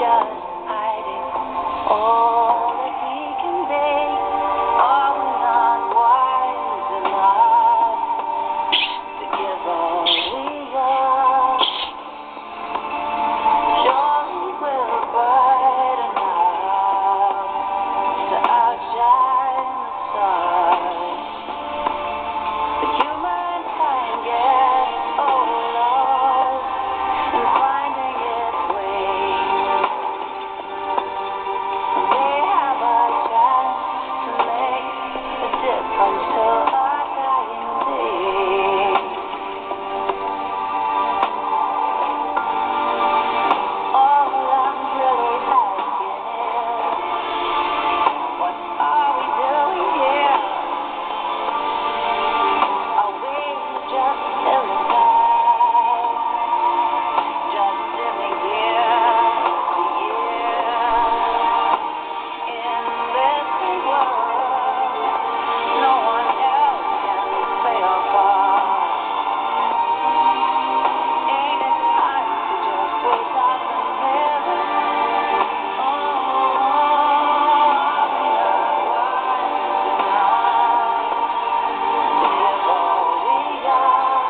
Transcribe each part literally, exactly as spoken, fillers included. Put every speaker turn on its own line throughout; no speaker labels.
just hiding all that we can be? Are we not wise enough to give all we are? Surely we're bright enough to outshine the stars. But human time gets so lost in finding its way. We have a chance to make a difference till our dying day. All I'm really asking is, what are we doing here? Are we just living life, just living year to year in this big world? No one else can play our part. Ain't it time to just wake up and live? Oh, are we not wise enough to give all we got?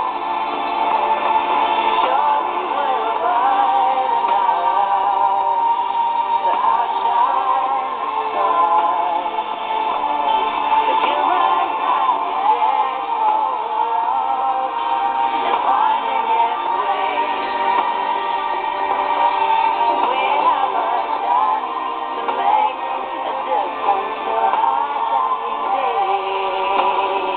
Surely we're bright enough to outshine the stars. But human time gets so lost in finding its way. We have a chance to make a difference till our dying day.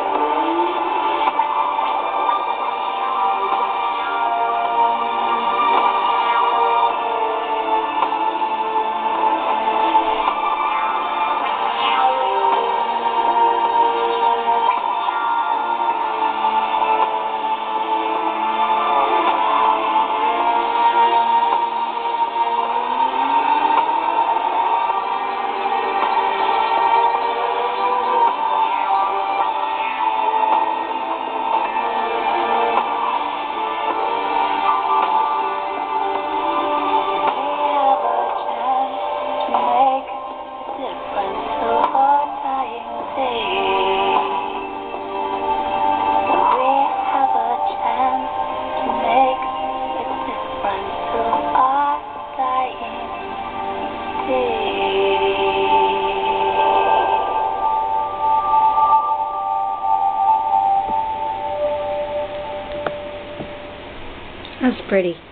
We have a chance to make a difference till our dying day. We have a chance to make a difference till our dying day.
That's pretty.